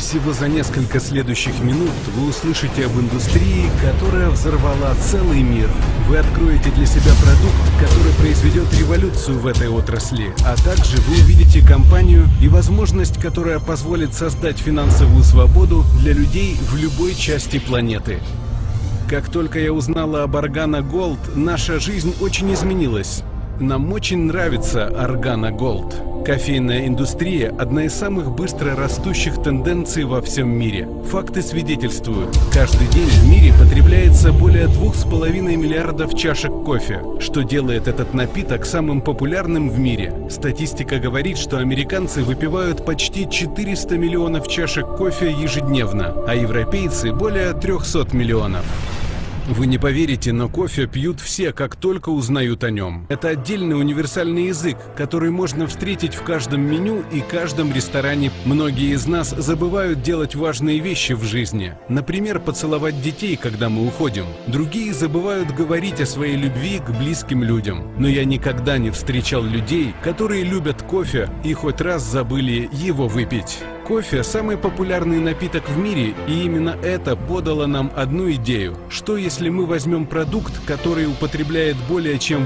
Всего за несколько следующих минут вы услышите об индустрии, которая взорвала целый мир. Вы откроете для себя продукт, который произведет революцию в этой отрасли, а также вы увидите компанию и возможность, которая позволит создать финансовую свободу для людей в любой части планеты. Как только я узнала об Argana Gold, наша жизнь очень изменилась. Нам очень нравится Argana Gold. Кофейная индустрия – одна из самых быстро растущих тенденций во всем мире. Факты свидетельствуют, каждый день в мире потребляется более 2,5 миллиардов чашек кофе, что делает этот напиток самым популярным в мире. Статистика говорит, что американцы выпивают почти 400 миллионов чашек кофе ежедневно, а европейцы – более 300 миллионов. Вы не поверите, но кофе пьют все, как только узнают о нем. Это отдельный универсальный язык, который можно встретить в каждом меню и каждом ресторане. Многие из нас забывают делать важные вещи в жизни. Например, поцеловать детей, когда мы уходим. Другие забывают говорить о своей любви к близким людям. Но я никогда не встречал людей, которые любят кофе и хоть раз забыли его выпить. Кофе – самый популярный напиток в мире, и именно это подало нам одну идею. Что если мы возьмем продукт, который употребляет более чем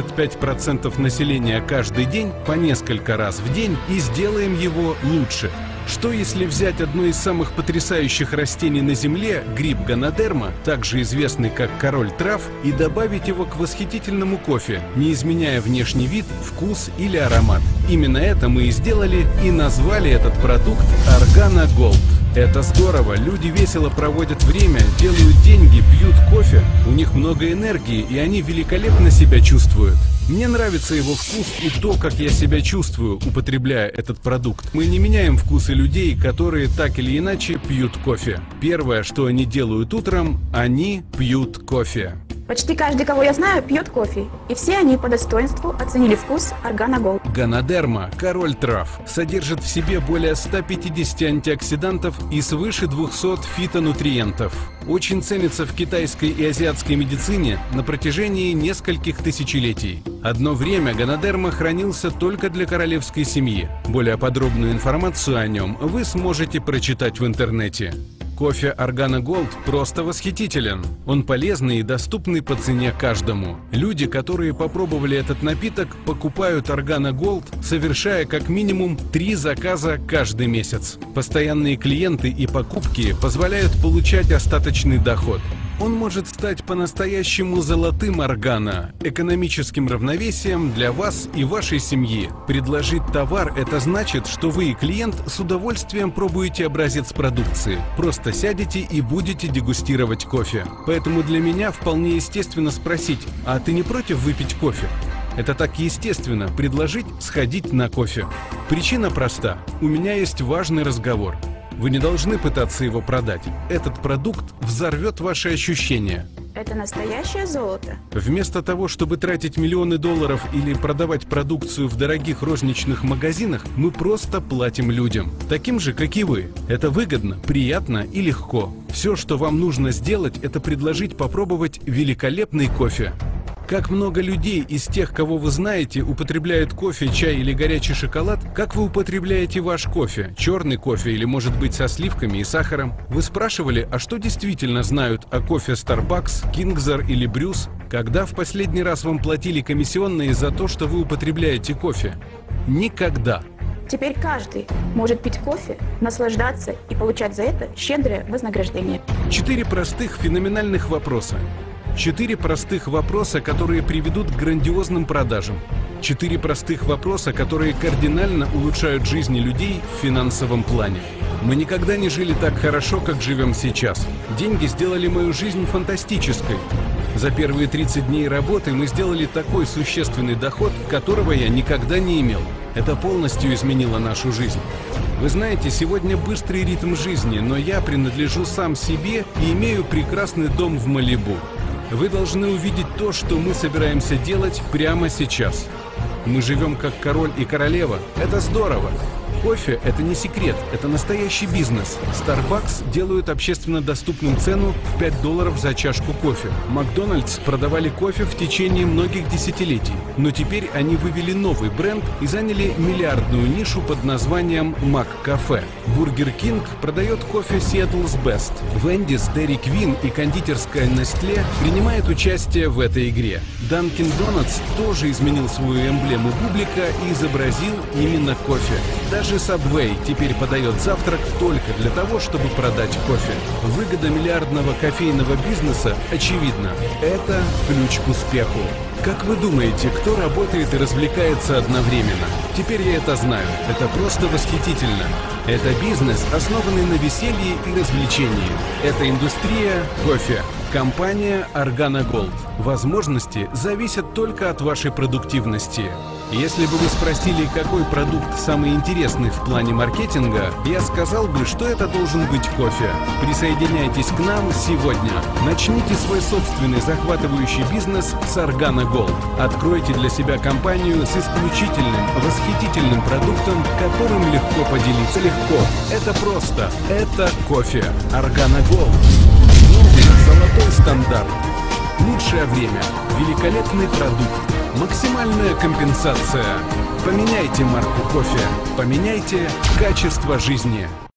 85% населения каждый день, по несколько раз в день, и сделаем его лучше? Что если взять одно из самых потрясающих растений на Земле, гриб Ганадерма, также известный как король трав, и добавить его к восхитительному кофе, не изменяя внешний вид, вкус или аромат? Именно это мы и сделали, и назвали этот продукт Argana Gold. Это здорово, люди весело проводят время, делают деньги, пьют кофе, у них много энергии, и они великолепно себя чувствуют. Мне нравится его вкус и то, как я себя чувствую, употребляя этот продукт. Мы не меняем вкусы людей, которые так или иначе пьют кофе. Первое, что они делают утром, они пьют кофе. Почти каждый, кого я знаю, пьет кофе, и все они по достоинству оценили вкус Argana Gold. Ганадерма, король трав, содержит в себе более 150 антиоксидантов и свыше 200 фитонутриентов. Очень ценится в китайской и азиатской медицине на протяжении нескольких тысячелетий. Одно время Ганадерма хранился только для королевской семьи. Более подробную информацию о нем вы сможете прочитать в интернете. Кофе Argana Gold просто восхитителен. Он полезный и доступный по цене каждому. Люди, которые попробовали этот напиток, покупают Argana Gold, совершая как минимум 3 заказа каждый месяц. Постоянные клиенты и покупки позволяют получать остаточный доход. Он может стать по-настоящему золотым Argana, экономическим равновесием для вас и вашей семьи. Предложить товар – это значит, что вы и клиент с удовольствием пробуете образец продукции. Просто сядете и будете дегустировать кофе. Поэтому для меня вполне естественно спросить: а ты не против выпить кофе? Это так естественно – предложить сходить на кофе. Причина проста. У меня есть важный разговор. Вы не должны пытаться его продать. Этот продукт взорвет ваши ощущения. Это настоящее золото. Вместо того, чтобы тратить миллионы долларов или продавать продукцию в дорогих розничных магазинах, мы просто платим людям, таким же, как и вы. Это выгодно, приятно и легко. Все, что вам нужно сделать, это предложить попробовать великолепный кофе. Как много людей из тех, кого вы знаете, употребляют кофе, чай или горячий шоколад? Как вы употребляете ваш кофе? Черный кофе или, может быть, со сливками и сахаром? Вы спрашивали, а что действительно знают о кофе Starbucks, King's или Брюс? Когда в последний раз вам платили комиссионные за то, что вы употребляете кофе? Никогда. Теперь каждый может пить кофе, наслаждаться и получать за это щедрое вознаграждение. 4 простых феноменальных вопроса. 4 простых вопроса, которые приведут к грандиозным продажам. 4 простых вопроса, которые кардинально улучшают жизни людей в финансовом плане. Мы никогда не жили так хорошо, как живем сейчас. Деньги сделали мою жизнь фантастической. За первые 30 дней работы мы сделали такой существенный доход, которого я никогда не имел. Это полностью изменило нашу жизнь. Вы знаете, сегодня быстрый ритм жизни, но я принадлежу сам себе и имею прекрасный дом в Малибу. Вы должны увидеть то, что мы собираемся делать прямо сейчас. Мы живем как король и королева. Это здорово. Кофе – это не секрет, это настоящий бизнес. Starbucks делают общественно доступным цену в $5 за чашку кофе. Макдональдс продавали кофе в течение многих десятилетий. Но теперь они вывели новый бренд и заняли миллиардную нишу под названием Мак-кафе. Бургер Кинг продает кофе Seattle's Best. Wendy's, Dairy Queen и кондитерская Nestle принимают участие в этой игре. Dunkin' Donuts тоже изменил свою эмблему бублика и изобразил именно кофе. Даже Subway теперь подает завтрак только для того, чтобы продать кофе. Выгода миллиардного кофейного бизнеса очевидна. Это ключ к успеху. Как вы думаете, кто работает и развлекается одновременно? Теперь я это знаю. Это просто восхитительно. Это бизнес, основанный на веселье и развлечении. Это индустрия кофе. Компания Organa Gold. Возможности зависят только от вашей продуктивности. Если бы вы спросили, какой продукт самый интересный в плане маркетинга, я сказал бы, что это должен быть кофе. Присоединяйтесь к нам сегодня. Начните свой собственный захватывающий бизнес с Organa Gold. Откройте для себя компанию с исключительным, восхитительным продуктом, которым легко поделиться. Легко. Это просто. Это кофе. Organa Gold. Новый золотой стандарт. Лучшее время. Великолепный продукт. Максимальная компенсация. Поменяйте марку кофе. Поменяйте качество жизни.